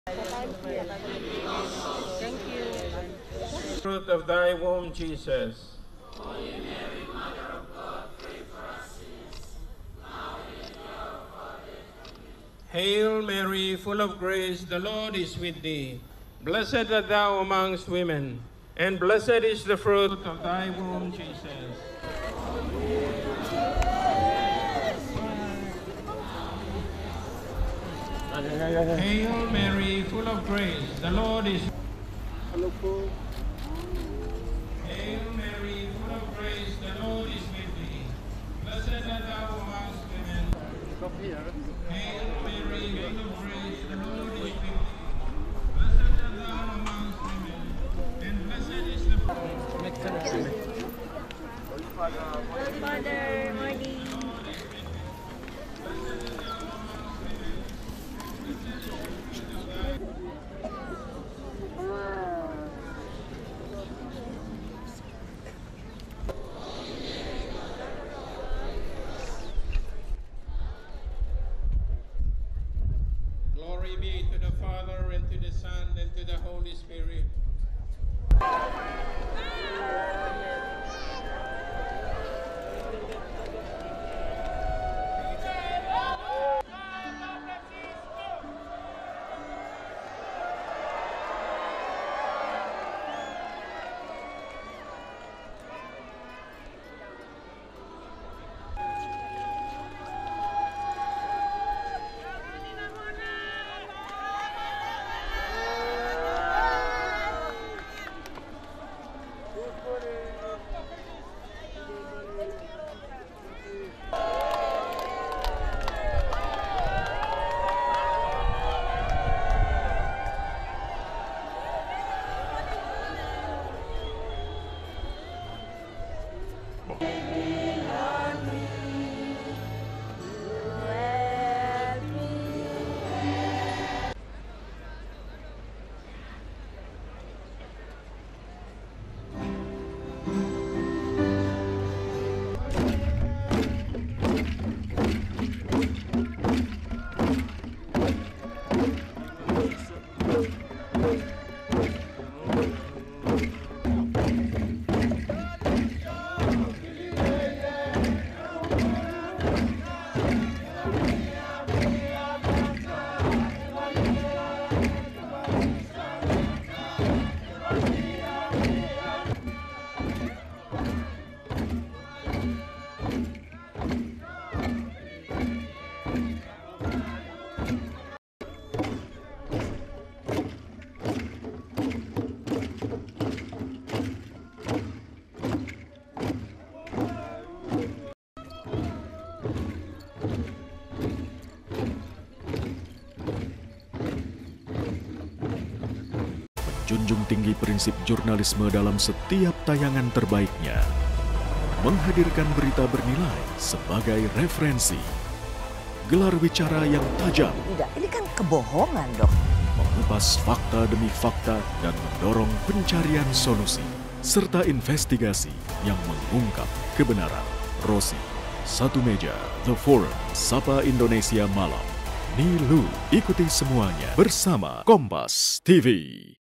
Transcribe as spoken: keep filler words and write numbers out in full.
Thank you. Fruit of thy womb, Jesus. Hail Mary, full of grace, the Lord is with thee. Blessed art thou amongst women, and blessed is the fruit of thy womb, Jesus. Hail Mary, full of grace, the Lord is with thee. Hail Mary, full of grace, the Lord is with thee. Blessed art thou amongst women. Hail Mary, full of grace, the Lord is with thee. Blessed art thou amongst women, and blessed is the fruit. Father, morning. Glory be to the Father, and to the Son, and to the Holy Spirit. Junjung tinggi prinsip jurnalisme dalam setiap tayangan terbaiknya. Menghadirkan berita bernilai sebagai referensi. Gelar bicara yang tajam. Tidak, ini kan kebohongan, Dok. Mengupas fakta demi fakta dan mendorong pencarian solusi. Serta investigasi yang mengungkap kebenaran. Rosi, Satu Meja, The Forum, Sapa Indonesia Malam. Nilu, ikuti semuanya bersama Kompas T V.